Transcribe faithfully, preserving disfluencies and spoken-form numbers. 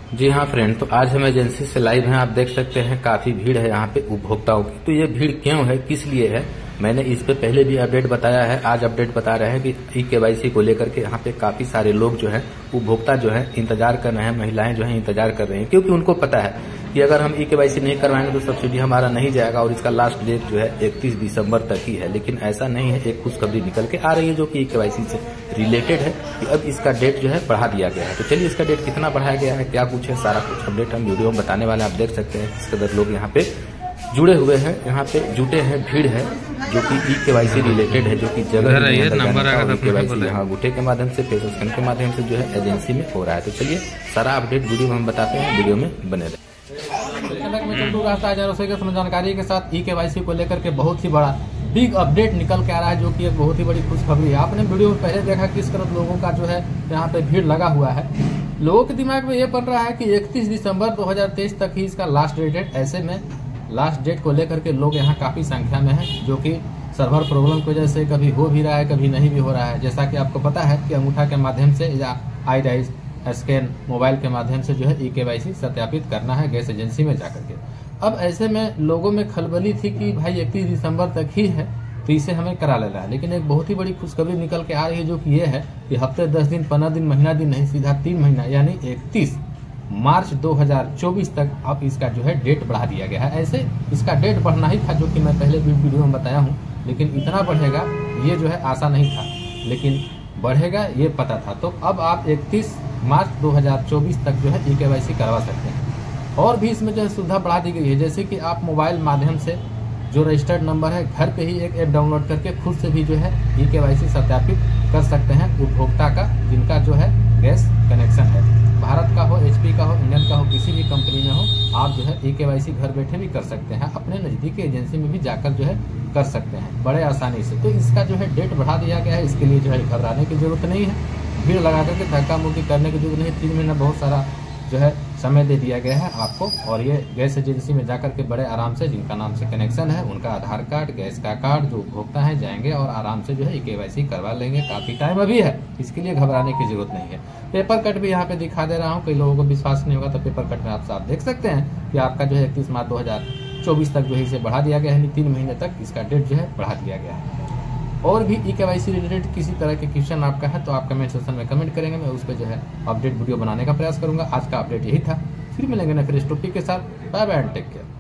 जी हाँ फ्रेंड, तो आज हम एजेंसी से लाइव हैं। आप देख सकते हैं काफी भीड़ है यहाँ पे उपभोक्ताओं की। तो ये भीड़ क्यों है, किस लिए है, मैंने इस पे पहले भी अपडेट बताया है। आज अपडेट बता रहे हैं कि ई केवाईसी को लेकर के यहाँ पे काफी सारे लोग जो है उपभोक्ता जो है इंतजार कर रहे हैं, महिलाएं जो है इंतजार कर रही हैं, क्योंकि उनको पता है कि अगर हम ई केवाईसी नहीं करवाएंगे तो सब्सिडी हमारा नहीं जाएगा और इसका लास्ट डेट जो है इकतीस दिसंबर तक ही है। लेकिन ऐसा नहीं है, एक खुशखबरी निकल के आ रही है जो कि ई केवाईसी से रिलेटेड है कि अब इसका डेट जो है बढ़ा दिया गया है। तो चलिए इसका डेट कितना बढ़ाया गया है, क्या कुछ है, सारा कुछ अपडेट हम वीडियो में बताने वाले हैं। आप देख सकते हैं किस कदर लोग यहाँ पे जुड़े हुए हैं, यहाँ पे जुटे हैं, भीड़ है जो कि ई केवाईसी रिलेटेड है, जो कि जगह केवाईसी यहाँ अंगूठे के माध्यम से, फेस स्कैन के माध्यम से जो है एजेंसी में हो रहा है। तो चलिए सारा अपडेट वीडियो में हम बताते हैं, वीडियो में बने रहे। जानकारी के साथ ई केवाईसी को लेकर के बहुत ही बड़ा बिग अपडेट निकल के आ रहा है, जो कि एक बहुत ही बड़ी खुशखबरी है। आपने वीडियो में पहले देखा किस तरह लोगों का जो है यहाँ पे भीड़ लगा हुआ है। लोगों के दिमाग में ये पड़ रहा है कि इकतीस दिसंबर दो हज़ार तेईस तक ही इसका लास्ट डेट है। ऐसे में लास्ट डेट को लेकर के लोग यहाँ काफी संख्या में हैं, जो कि सर्वर प्रॉब्लम की वजह से कभी हो भी रहा है, कभी नहीं भी हो रहा है। जैसा कि आपको पता है कि अंगूठा के माध्यम से या आई राइज स्कैन मोबाइल के माध्यम से जो है ई केवाईसी सत्यापित करना है गैस एजेंसी में जाकर के। अब ऐसे में लोगों में खलबली थी कि भाई इकतीस दिसंबर तक ही है तो इसे हमें करा लेना है। लेकिन एक बहुत ही बड़ी खुशखबरी निकल के आ रही है, जो कि ये है कि हफ्ते दस दिन पंद्रह दिन महीना दिन नहीं, सीधा तीन महीना यानी इकतीस मार्च दो हज़ार चौबीस तक अब इसका जो है डेट बढ़ा दिया गया है। ऐसे इसका डेट बढ़ना ही था, जो कि मैं पहले भी वीडियो में बताया हूँ, लेकिन इतना बढ़ेगा ये जो है आशा नहीं था, लेकिन बढ़ेगा ये पता था। तो अब आप इकतीस मार्च दो हज़ार चौबीस तक जो है ई केवाईसी करवा सकते हैं। और भी इसमें जो है सुविधा बढ़ा दी गई है, जैसे कि आप मोबाइल माध्यम से जो रजिस्टर्ड नंबर है, घर पे ही एक ऐप डाउनलोड करके खुद से भी जो है ई केवाईसी सत्यापित कर सकते हैं उपभोक्ता का, जिनका जो है गैस कनेक्शन है। भारत का हो, एचपी का हो, इंडियन का हो, किसी भी कंपनी में हो, आप जो है ई केवाईसी घर बैठे भी कर सकते हैं। अपने नजदीकी एजेंसी में भी जाकर जो है कर सकते हैं बड़े आसानी से। तो इसका जो है डेट बढ़ा दिया गया है, इसके लिए जो है घबराने की जरूरत नहीं है, भीड़ लगा करके धक्का मुक्की करने की जरूरत नहीं। तीन महीना बहुत सारा जो है समय दे दिया गया है आपको, और ये गैस एजेंसी में जाकर के बड़े आराम से, जिनका नाम से कनेक्शन है, उनका आधार कार्ड, गैस का कार्ड, जो उपभोक्ता है जाएंगे और आराम से जो है ई केवाईसी करवा लेंगे। काफी टाइम अभी है, इसके लिए घबराने की जरूरत नहीं है। पेपर कट भी यहाँ पे दिखा दे रहा हूँ, कई लोगों को विश्वास नहीं होगा तो पेपर कट में आप साफ देख सकते हैं कि आपका जो है इकतीस मार्च दो हजार चौबीस तक जो है इसे बढ़ा दिया गया है, तीन महीने तक इसका डेट जो है बढ़ा दिया गया है। और भी ई केवाईसी रिलेटेड किसी तरह के क्वेश्चन आपका है तो आप कमेंट सेक्शन में कमेंट करेंगे, मैं उस पर जो है अपडेट वीडियो बनाने का प्रयास करूंगा। आज का अपडेट यही था, फिर मिलेंगे ना फिर इस टॉपिक के साथ। Bye bye and take care.